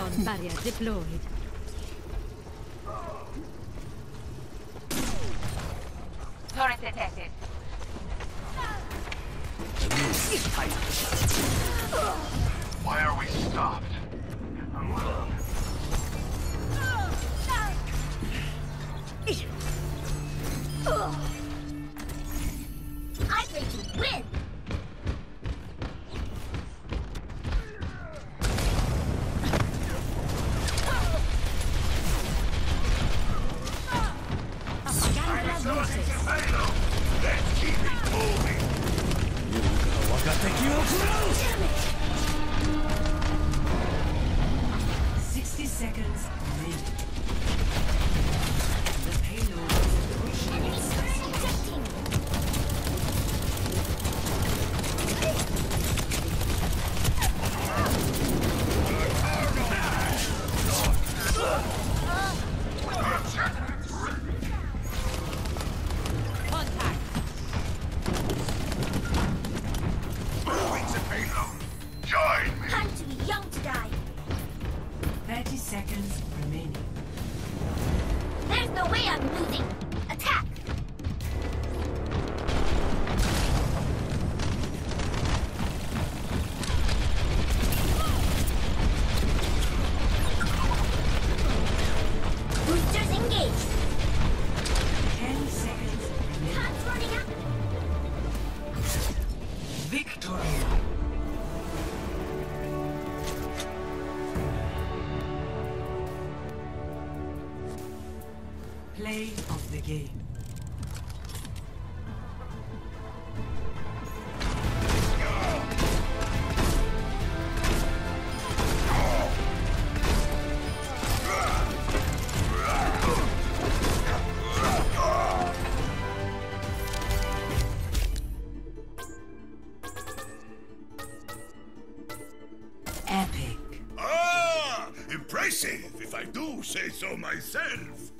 Sound barrier deployed. Turret detected. Why are we stopped? I play to win! Let's keep it moving! 60 seconds remaining. The payload is approaching. Enemy turret ejecting! Contact. Moving to payload. Join me! Time to be young to die! 30 seconds remaining. There's no way I'm losing! Attack! Boosters engaged! 10 seconds remaining. Time's running out! Victory! Play of the game. Epic. Ah! Impressive, if I do say so myself.